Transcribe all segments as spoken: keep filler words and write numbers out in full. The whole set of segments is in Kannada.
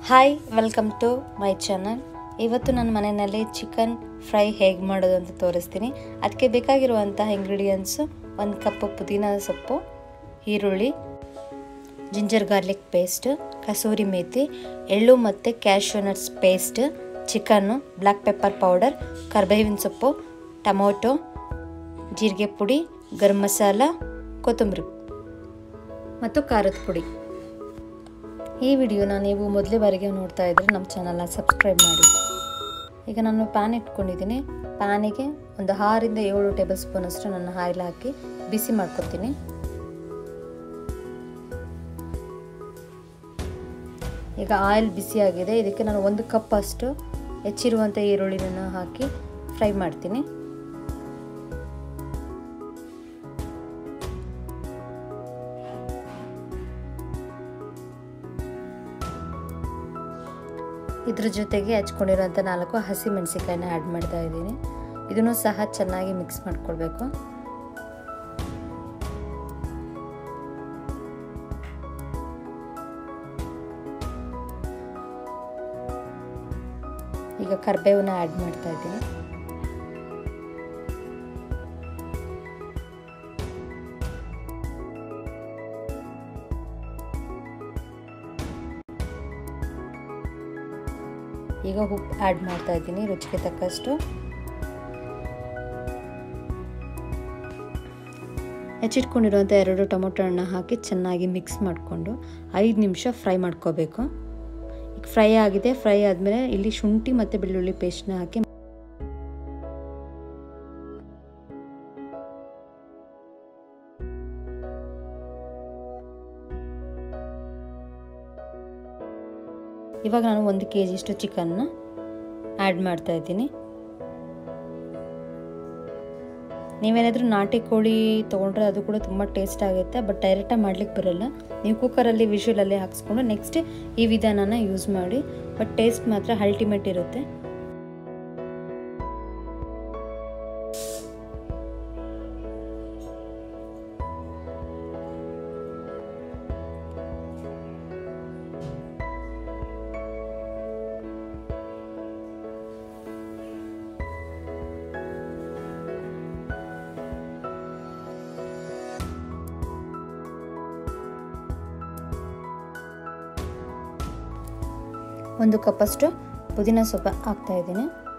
Hi welcome to my channel. ಇವತ್ತು ನನ್ನ ಮನೆಯಲ್ಲಿ ಚಿಕನ್ ಫ್ರೈ ಹೇಗೆ ಮಾಡೋದು ಅಂತ ತೋರಿಸ್ತೀನಿ. ಅದಕ್ಕೆ ಬೇಕಾಗಿರುವಂತಹ ಇಂಗ್ರೀಡಿಯೆಂಟ್ಸು ಒಂದು ಕಪ್ಪು ಪುದೀನ ಸೊಪ್ಪು, ಈರುಳ್ಳಿ, ಜಿಂಜರ್ ಗಾರ್ಲಿಕ್ ಪೇಸ್ಟ್, ಕಸೂರಿ ಮೇಥಿ, ಎಳ್ಳು ಮತ್ತು ಕ್ಯಾಶ್ಯೂ ನಟ್ಸ್ ಪೇಸ್ಟ್, ಚಿಕನ್ನು, ಬ್ಲ್ಯಾಕ್ ಪೆಪ್ಪರ್ ಪೌಡರ್, ಕರ್ಬೇವಿನ ಸೊಪ್ಪು, ಟೊಮೊಟೊ, ಜೀರಿಗೆ ಪುಡಿ, ಗರಂ ಮಸಾಲ, ಕೊತ್ತಂಬರಿ ಮತ್ತು ಖಾರದ ಪುಡಿ. ಈ ವಿಡಿಯೋನ ನೀವು ಮೊದಲೇ ಬಾರಿಗೆ ನೋಡ್ತಾ ಇದ್ದರೆ ನಮ್ಮ ಚಾನಲ್ನ ಸಬ್ಸ್ಕ್ರೈಬ್ ಮಾಡಿ. ಈಗ ನಾನು ಪ್ಯಾನ್ ಇಟ್ಕೊಂಡಿದ್ದೀನಿ. ಪ್ಯಾನಿಗೆ ಒಂದು ಆರರಿಂದ ಏಳು ಟೇಬಲ್ ಸ್ಪೂನ್ ಅಷ್ಟು ನನ್ನ ಆಯಿಲ್ ಹಾಕಿ ಬಿಸಿ ಮಾಡ್ಕೊತೀನಿ. ಈಗ ಆಯಿಲ್ ಬಿಸಿಯಾಗಿದೆ. ಇದಕ್ಕೆ ನಾನು ಒಂದು ಕಪ್ ಅಷ್ಟು ಹೆಚ್ಚಿರುವಂಥ ಈರುಳ್ಳಿನ ಹಾಕಿ ಫ್ರೈ ಮಾಡ್ತೀನಿ. ಇದ್ರ ಜೊತೆಗೆ ಹಚ್ಕೊಂಡಿರೋಂಥ ನಾಲ್ಕು ಹಸಿ ಮೆಣಸಿಕಾಯಿನ ಆ್ಯಡ್ ಮಾಡ್ತಾ ಇದ್ದೀನಿ. ಇದನ್ನು ಸಹ ಚೆನ್ನಾಗಿ ಮಿಕ್ಸ್ ಮಾಡ್ಕೊಳ್ಬೇಕು. ಈಗ ಕರಿಬೇವನ್ನ ಆ್ಯಡ್ ಮಾಡ್ತಾ ಇದ್ದೀನಿ. ಈಗ ಉಪ್ಪು ಆ್ಯಡ್ ಮಾಡ್ತಾ ಇದ್ದೀನಿ ರುಚಿಗೆ ತಕ್ಕಷ್ಟು. ಹೆಚ್ಚಿಟ್ಕೊಂಡಿರುವಂಥ ಎರಡು ಟೊಮೊಟೊ ಹಣ್ಣು ಹಾಕಿ ಚೆನ್ನಾಗಿ ಮಿಕ್ಸ್ ಮಾಡಿಕೊಂಡು ಐದು ನಿಮಿಷ ಫ್ರೈ ಮಾಡ್ಕೋಬೇಕು. ಈಗ ಫ್ರೈ ಆಗಿದೆ. ಫ್ರೈ ಆದಮೇಲೆ ಇಲ್ಲಿ ಶುಂಠಿ ಮತ್ತು ಬೆಳ್ಳುಳ್ಳಿ ಪೇಸ್ಟ್ನ ಹಾಕಿ ಇವಾಗ ನಾನು ಒಂದು ಕೆ ಜಿಯಷ್ಟು ಚಿಕನ್ನ ಆ್ಯಡ್ ಮಾಡ್ತಾ ಇದ್ದೀನಿ. ನೀವೇನಾದರೂ ನಾಟಿ ಕೋಳಿ ತೊಗೊಂಡ್ರೆ ಅದು ಕೂಡ ತುಂಬ ಟೇಸ್ಟ್ ಆಗುತ್ತೆ. ಬಟ್ ಡೈರೆಕ್ಟಾಗಿ ಮಾಡ್ಲಿಕ್ಕೆ ಬರೋಲ್ಲ. ನೀವು ಕುಕ್ಕರಲ್ಲಿ ವಿಷುಲಲ್ಲಿ ಹಾಕ್ಸ್ಕೊಂಡು ನೆಕ್ಸ್ಟ್ ಈ ವಿಧಾನನ ಯೂಸ್ ಮಾಡಿ. ಬಟ್ ಟೇಸ್ಟ್ ಮಾತ್ರ ಅಲ್ಟಿಮೇಟ್ ಇರುತ್ತೆ. ಒಂದು ಕಪ್ಪಷ್ಟು ಪುದೀನ ಸೊಪ್ಪು ಹಾಕ್ತಾ ಇದ್ದೀನಿ.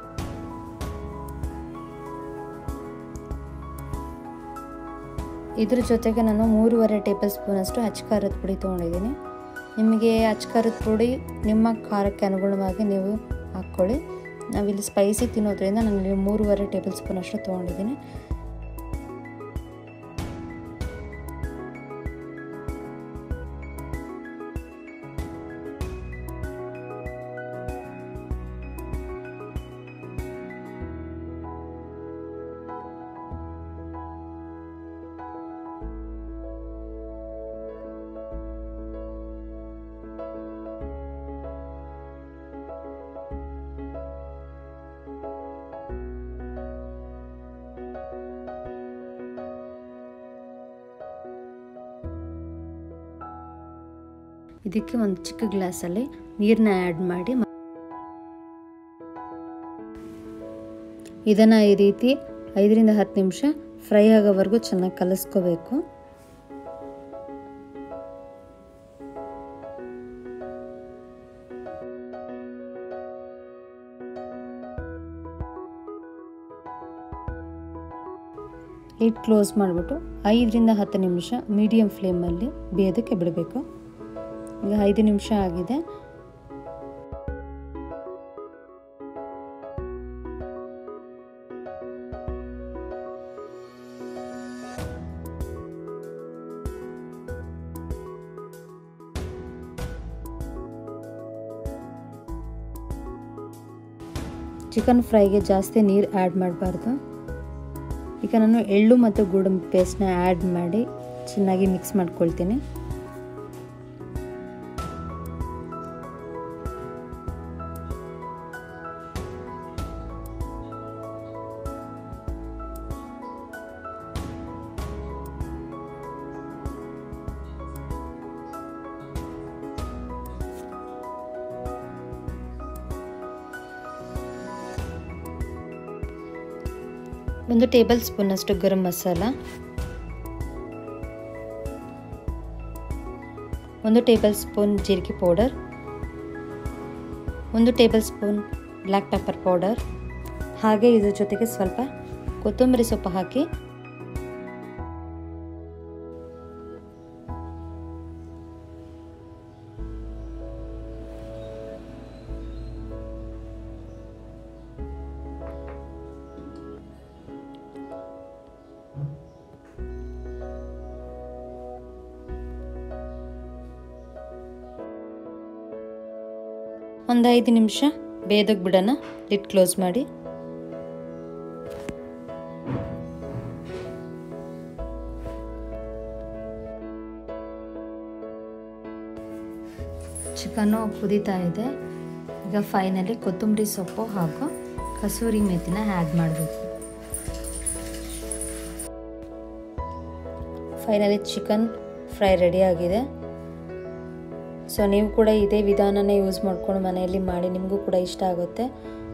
ಇದ್ರ ಜೊತೆಗೆ ನಾನು ಮೂರುವರೆ ಟೇಬಲ್ ಸ್ಪೂನ್ ಅಷ್ಟು ಅಚ್ಚ ಖಾರದ ಪುಡಿ ತೊಗೊಂಡಿದ್ದೀನಿ. ನಿಮಗೆ ಅಚ್ಚ ಖಾರದ ಪುಡಿ ನಿಮ್ಮ ಖಾರಕ್ಕೆ ಅನುಗುಣವಾಗಿ ನೀವು ಹಾಕ್ಕೊಳ್ಳಿ. ನಾವಿಲ್ಲಿ ಸ್ಪೈಸಿ ತಿನ್ನೋದ್ರಿಂದ ನಾನು ಇಲ್ಲಿ ಮೂರುವರೆ ಟೇಬಲ್ ಸ್ಪೂನ್ ಅಷ್ಟು ತೊಗೊಂಡಿದ್ದೀನಿ. ಇದಕ್ಕೆ ಒಂದು ಚಿಕ್ಕ ಗ್ಲಾಸಲ್ಲಿ ನೀರನ್ನ ಆ್ಯಡ್ ಮಾಡಿ ಇದನ್ನು ಈ ರೀತಿ ಐದರಿಂದ ಹತ್ತು ನಿಮಿಷ ಫ್ರೈ ಆಗೋವರೆಗೂ ಚೆನ್ನಾಗಿ ಕಲಿಸ್ಕೋಬೇಕು. ಲಿಡ್ ಕ್ಲೋಸ್ ಮಾಡಿಬಿಟ್ಟು ಐದರಿಂದ ಹತ್ತು ನಿಮಿಷ ಮೀಡಿಯಂ ಫ್ಲೇಮಲ್ಲಿ ಬೇಯೋದಕ್ಕೆ ಬಿಡಬೇಕು. ಈಗ ಐದು ನಿಮಿಷ ಆಗಿದೆ. ಚಿಕನ್ ಫ್ರೈಗೆ ಜಾಸ್ತಿ ನೀರು ಆ್ಯಡ್ ಮಾಡಬಾರ್ದು. ಈಗ ನಾನು ಎಳ್ಳು ಮತ್ತು ಗೋಡಂಬಿ ಪೇಸ್ಟ್ನ ಆ್ಯಡ್ ಮಾಡಿ ಚೆನ್ನಾಗಿ ಮಿಕ್ಸ್ ಮಾಡ್ಕೊಳ್ತೀನಿ. ಒಂದು ಟೇಬಲ್ ಸ್ಪೂನಷ್ಟು ಗರಂ ಮಸಾಲ, ಒಂದು ಟೇಬಲ್ ಸ್ಪೂನ್ ಜೀರಿಗೆ ಪೌಡರ್, ಒಂದು tablespoon black pepper powder, ಹಾಗೆ ಇದ್ರ ಜೊತೆಗೆ ಸ್ವಲ್ಪ ಕೊತ್ತಂಬರಿ ಸೊಪ್ಪು ಹಾಕಿ ಒಂದು ಐದು ನಿಮಿಷ ಬೇಯೋದಕ್ಕೆ ಬಿಡೋಣ. ಲಿಡ್ ಕ್ಲೋಸ್ ಮಾಡಿ. ಚಿಕನ್ನು ಕುದೀತಾ ಇದೆ. ಈಗ ಫೈನಲಿ ಕೊತ್ತಂಬರಿ ಸೊಪ್ಪು ಹಾಗೂ ಕಸೂರಿ ಮೆಥಿನ ಆ್ಯಡ್ ಮಾಡಬೇಕು. ಫೈನಲಿ ಚಿಕನ್ ಫ್ರೈ ರೆಡಿ ಆಗಿದೆ. ಸೊ ನೀವು ಕೂಡ ಇದೇ ವಿಧಾನನೇ ಯೂಸ್ ಮಾಡ್ಕೊಂಡು ಮನೆಯಲ್ಲಿ ಮಾಡಿ, ನಿಮಗೂ ಕೂಡ ಇಷ್ಟ ಆಗುತ್ತೆ.